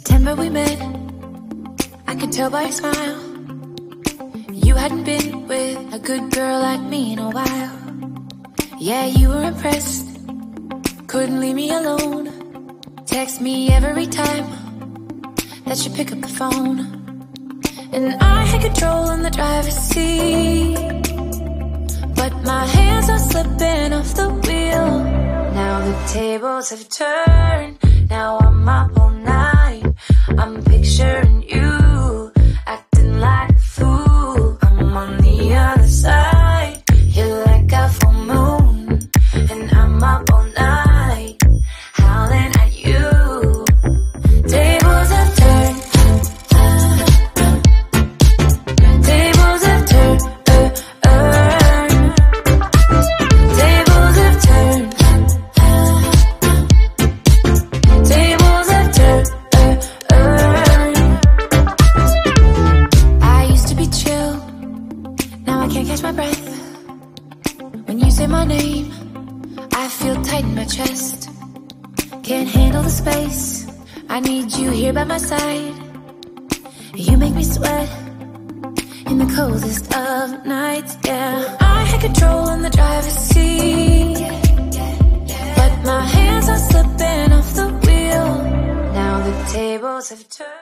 September we met, I could tell by your smile. You hadn't been with a good girl like me in a while. Yeah, you were impressed, couldn't leave me alone. Text me every time that you pick up the phone. And I had control in the driver's seat, but my hands are slipping off the wheel. Now the tables have turned, now I'm up all night. I'm picturing you acting like a fool. I'm on the other side, you're like a full moon, and I'm up all night howling at you. Tables have turned, tables have turned, tables have turned, tables have turned. I used to be chill, now I can't catch my breath. When you say my name, I feel tight in my chest. Can't handle the space, I need you here by my side. You make me sweat in the coldest of nights, yeah. I had control in the driver's seat, but my hands are slipping off the wheel. Now the tables have turned.